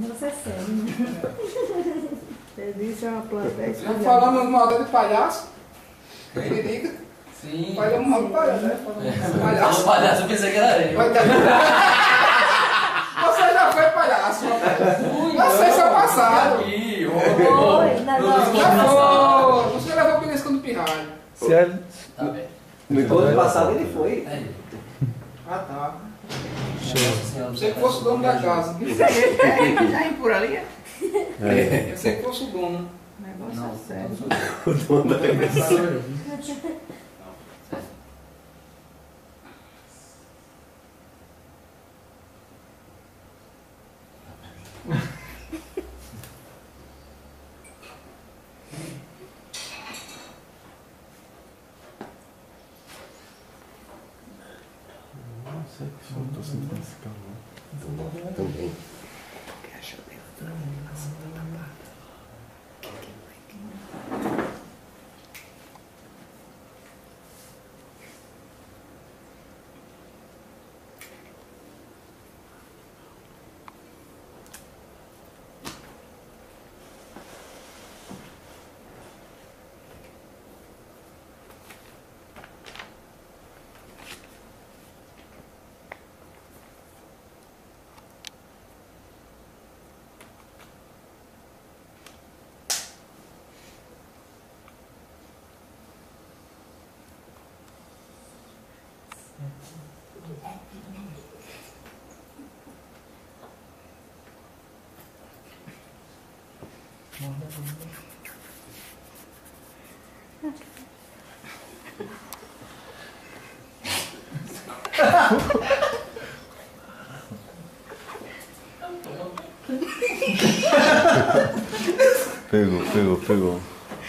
Você é sério, né? Serviço é uma planta. Já falamos mal de palhaço? Ele diga. Sim. Falamos mal de palhaço, né? Palhaço. Palhaço, eu pensei que era eu. Você já foi palhaço, vocês são passados. Já foi. Você levou o belisco no pirralho. Tá bem. No ano passado ele foi. Ah, tá. Você que fosse o dono da casa. Já ir por ali? Você que fosse o dono. O negócio é sério. O dono da casa. Tô sentindo esse calor. Também. Pegou.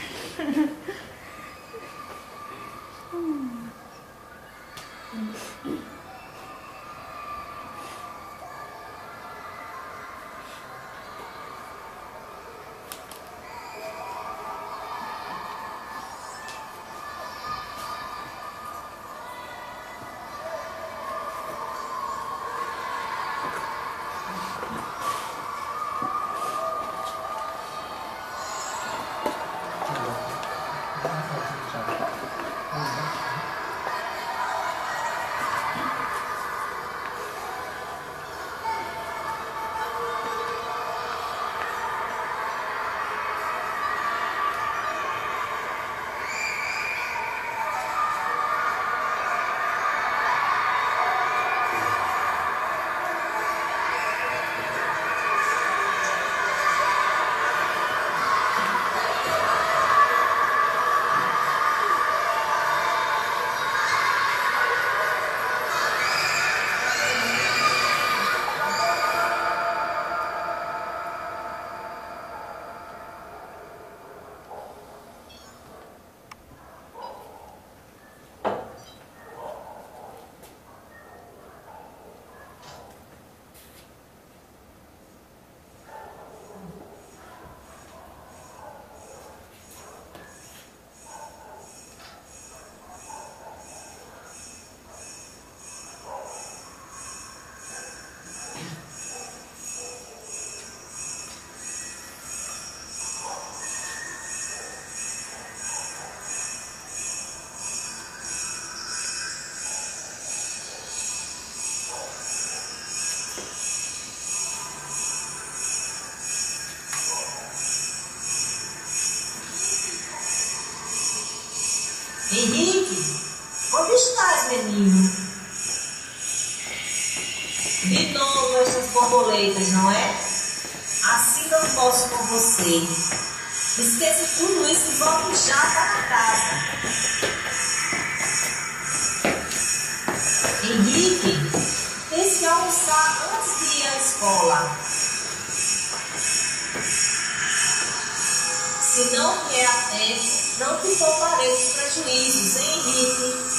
Henrique, onde estás, menino? De novo essas borboletas, não é? Assim não posso com você. Esqueça tudo isso e volte já para casa. Henrique, pense em almoçar antes de ir à escola. Se não vier a tempo, não te pouparei os prejuízos, hein, Henrique?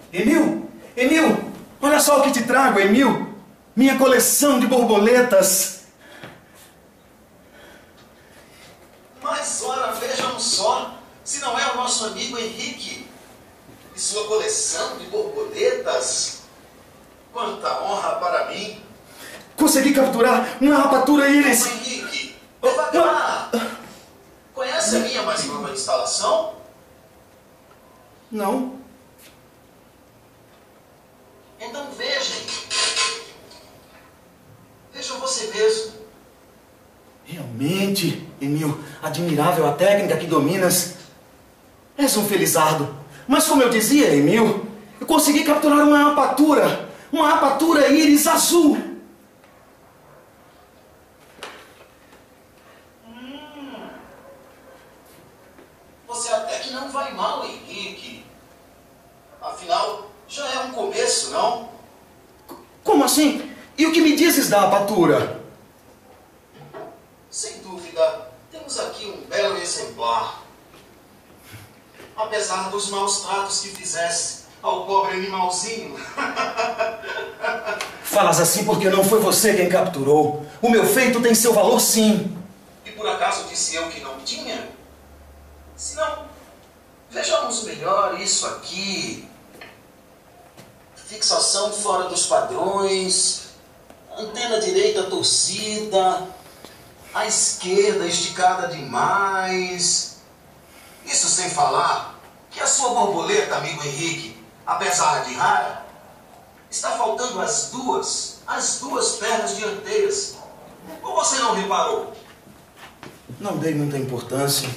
Emil! Emil! Olha só o que te trago, Emil! Minha coleção de borboletas! Mas, ora, vejam só, se não é o nosso amigo Henrique e sua coleção de borboletas, quanta honra para mim. Consegui capturar uma rapatura íris! Henrique, devagar! Conhece a minha mais nova instalação? Não. Então vejam. Vejam você mesmo. Realmente, Emil, admirável a técnica que dominas. És um felizardo. Mas como eu dizia, Emil, eu consegui capturar uma rapatura íris azul. Você até que não vai mal, Henrique. Afinal, já é um começo, não? Como assim? E o que me dizes da rapatura? Sem dúvida, temos aqui um belo exemplar. Apesar dos maus tratos que fizesse ao pobre animalzinho. Falas assim porque não foi você quem capturou. O meu feito tem seu valor, sim. E por acaso disse eu que não tinha? Se não, vejamos melhor isso aqui. Fixação fora dos padrões, antena direita torcida, a esquerda esticada demais. Isso sem falar que a sua borboleta, amigo Henrique, apesar de rara, está faltando as duas pernas dianteiras. Ou você não reparou? Não dei muita importância.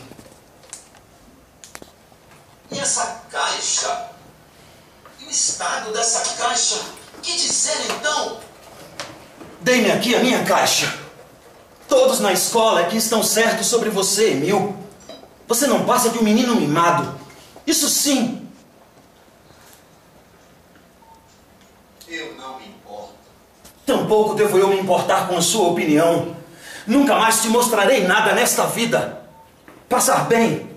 E essa caixa? E o estado dessa caixa? Que dizer então? Dei-me aqui a minha caixa. Todos na escola aqui estão certos sobre você, Emil. Você não passa de um menino mimado. Isso sim. Eu não me importo. Tampouco devo eu me importar com a sua opinião. Nunca mais te mostrarei nada nesta vida. Passar bem.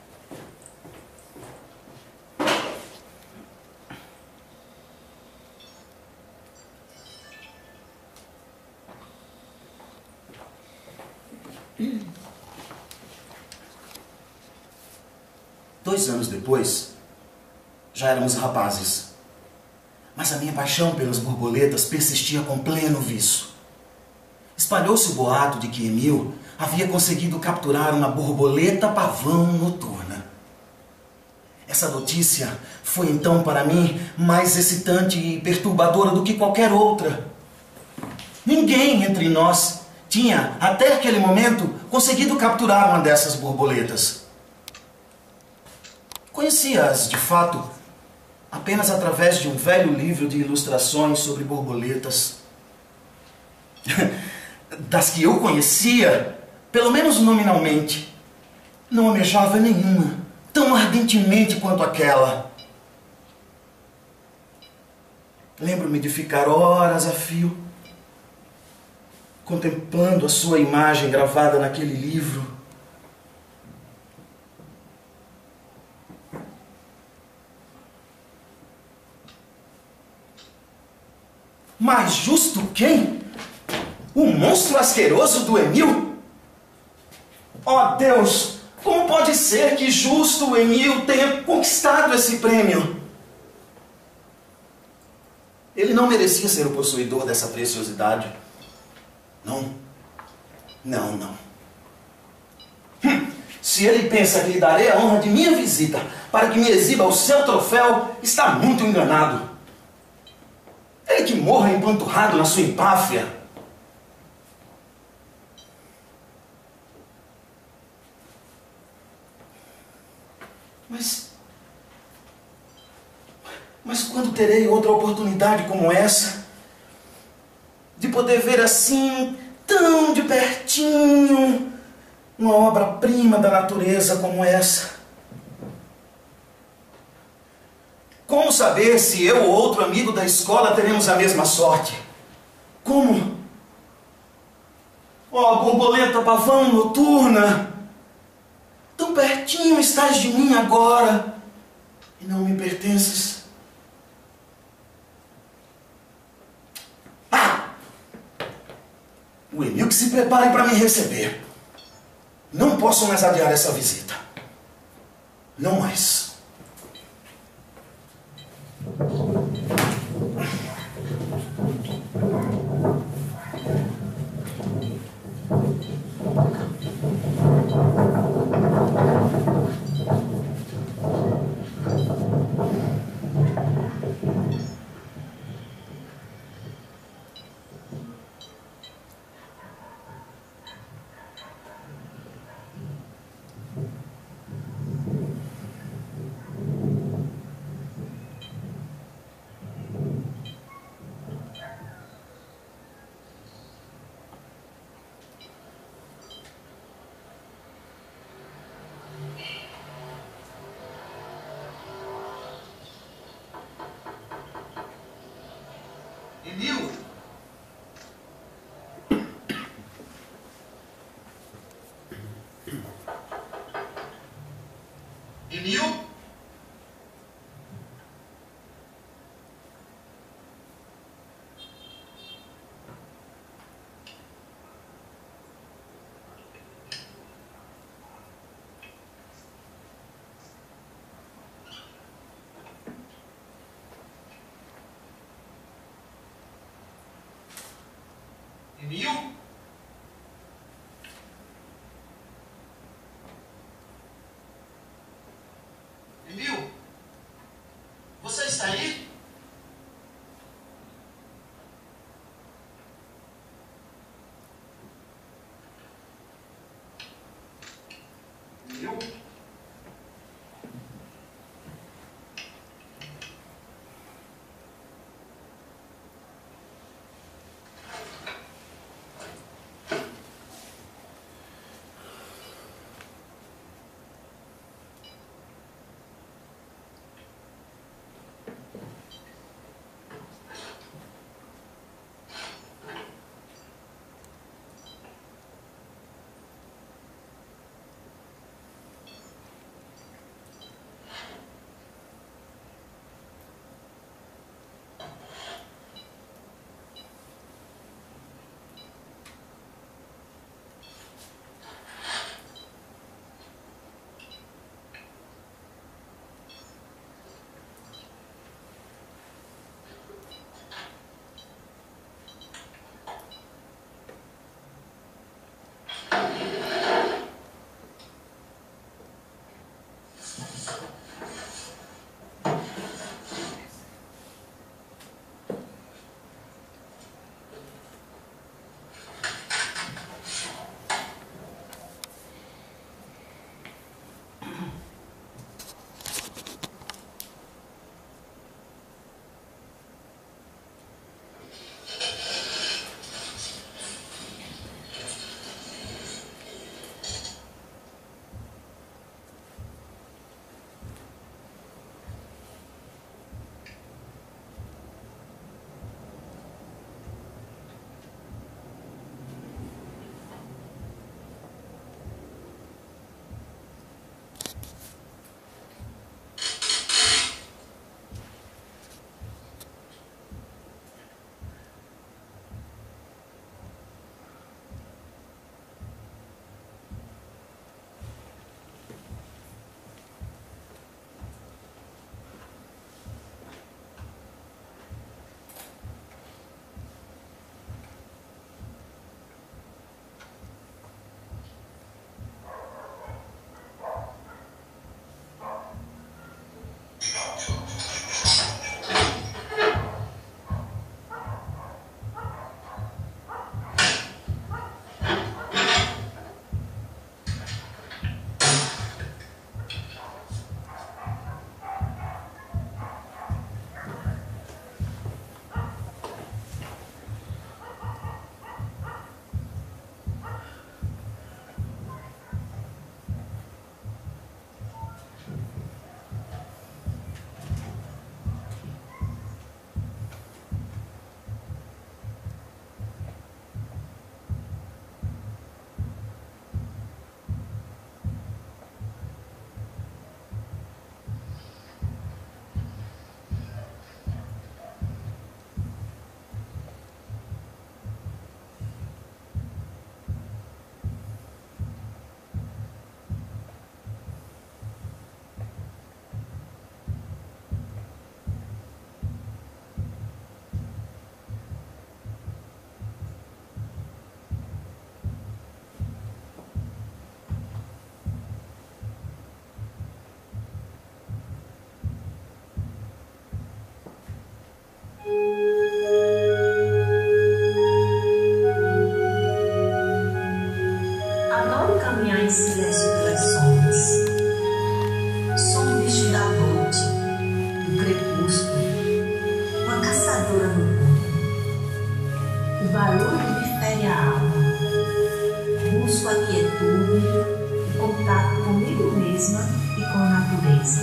Dois anos depois, já éramos rapazes. Mas a minha paixão pelas borboletas persistia com pleno viço. Espalhou-se o boato de que Emil havia conseguido capturar uma borboleta pavão noturna. Essa notícia foi então para mim mais excitante e perturbadora do que qualquer outra. Ninguém entre nós tinha, até aquele momento, conseguido capturar uma dessas borboletas. Conhecia-as, de fato, apenas através de um velho livro de ilustrações sobre borboletas. Das que eu conhecia, pelo menos nominalmente, não almejava nenhuma tão ardentemente quanto aquela. Lembro-me de ficar horas a fio, contemplando a sua imagem gravada naquele livro. Mas justo quem? O monstro asqueroso do Emil? Oh Deus, como pode ser que justo o Emil tenha conquistado esse prêmio? Ele não merecia ser o possuidor dessa preciosidade. Não. Não, não. Se ele pensa que lhe darei a honra de minha visita para que me exiba o seu troféu, está muito enganado. Ele que morra empanturrado na sua empáfia. Mas quando terei outra oportunidade como essa, de poder ver assim, tão de pertinho, uma obra-prima da natureza como essa? Como saber se eu ou outro amigo da escola teremos a mesma sorte? Como? Oh, borboleta pavão noturna, tão pertinho estás de mim agora e não me pertences. O Emil que se prepare para me receber. Não posso mais adiar essa visita. Não mais. Emil! Emil? Emil? em silêncio pelas sombras. Sou um bicho da noite, do crepúsculo, uma caçadora no mundo. O barulho me fere a alma. Busco a quietude e contato comigo mesma e com a natureza.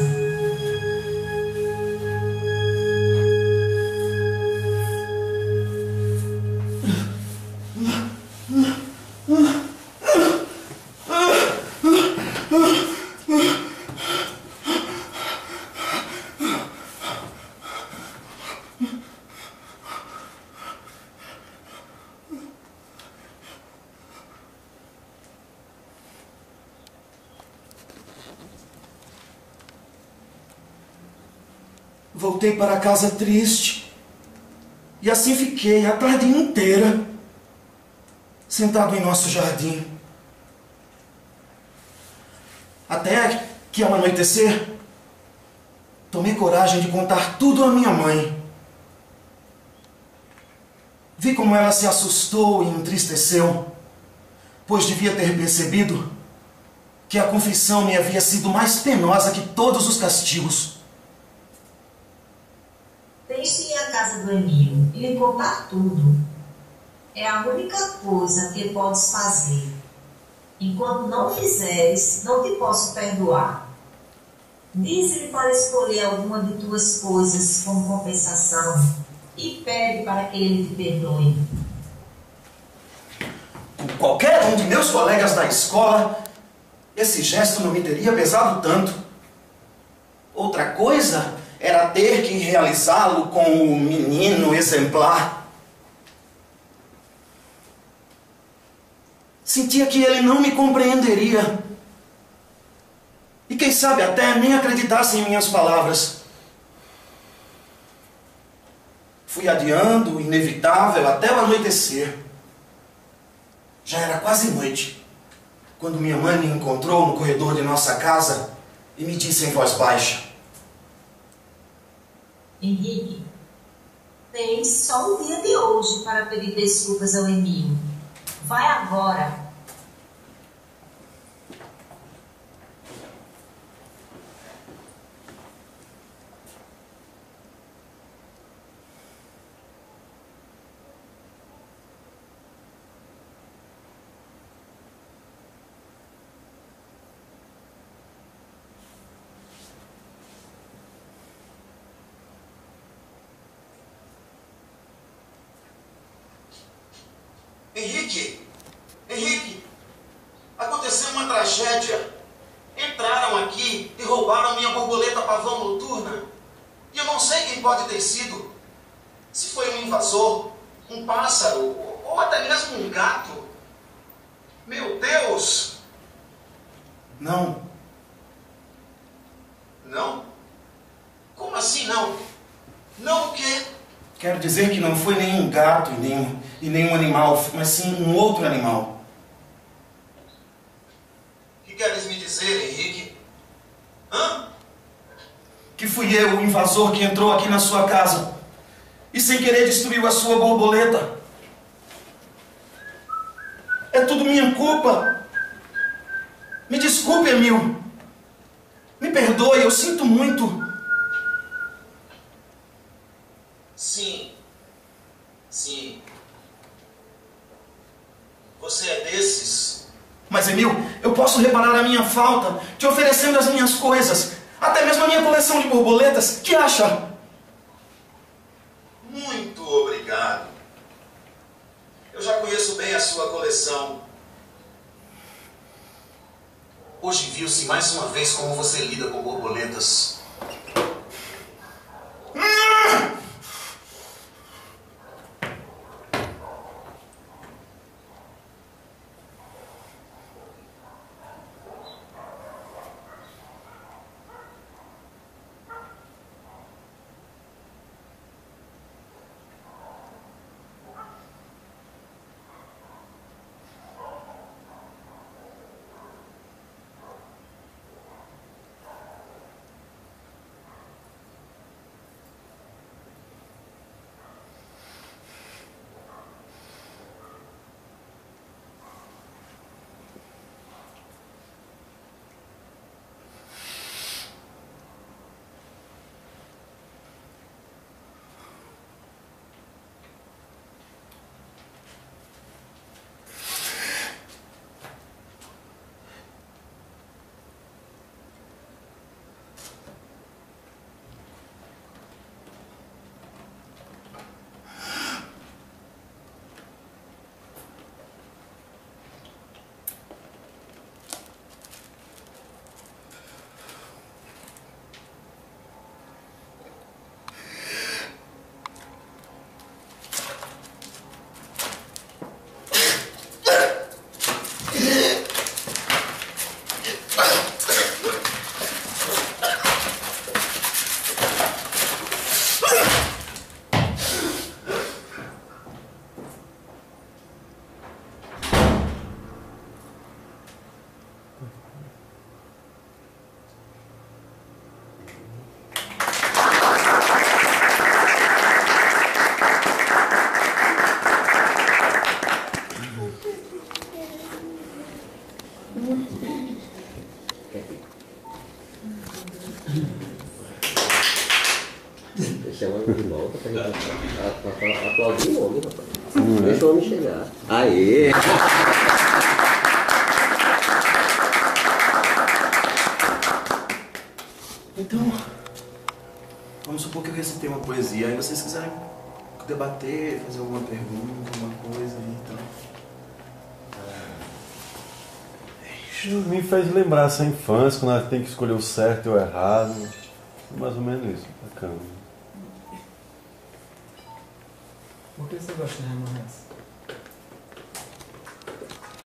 Voltei para casa triste. E assim fiquei a tarde inteira sentado em nosso jardim. Até que ao anoitecer, tomei coragem de contar tudo à minha mãe. Vi como ela se assustou e entristeceu, pois devia ter percebido que a confissão me havia sido mais penosa que todos os castigos. Deixe ir à casa do Emil e lhe contar tudo. É a única coisa que podes fazer. Enquanto não fizeres, não te posso perdoar. Diz-lhe para escolher alguma de tuas coisas como compensação e pede para que ele te perdoe. Com qualquer um de meus colegas da escola, esse gesto não me teria pesado tanto. Outra coisa era ter que realizá-lo com o menino exemplar. Sentia que ele não me compreenderia. E quem sabe até nem acreditasse em minhas palavras. Fui adiando o inevitável até o anoitecer. Já era quase noite, quando minha mãe me encontrou no corredor de nossa casa e me disse em voz baixa: Henrique, tens só o dia de hoje para pedir desculpas ao Emil. Vai agora. Henrique, aconteceu uma tragédia. Entraram aqui e roubaram minha borboleta pavão noturna. E eu não sei quem pode ter sido. Se foi um invasor, um pássaro ou até mesmo um gato. Meu Deus! Não. Não? Como assim não? Não o quê? Quero dizer que não foi nenhum gato e nenhum animal, mas sim um outro animal. O que queres me dizer, Henrique? Hã? Que fui eu, o invasor, que entrou aqui na sua casa e sem querer destruiu a sua borboleta. É tudo minha culpa. Me desculpe, Emil. Me perdoe, eu sinto muito. Sim. Você é desses? Mas, Emil, eu posso reparar a minha falta te oferecendo as minhas coisas, até mesmo a minha coleção de borboletas. Que acha? Muito obrigado. Eu já conheço bem a sua coleção. Hoje viu-se mais uma vez como você lida com borboletas. chama de volta pra gente aplaudir o homem, rapaz. Deixa o homem chegar. Aê! Então, vamos supor que eu recitei uma poesia, aí vocês quiserem debater, fazer alguma pergunta, alguma coisa aí, então. Me fez lembrar essa infância, quando ela tem que escolher o certo e o errado. Mais ou menos isso, bacana. Por que você gosta de Ramones?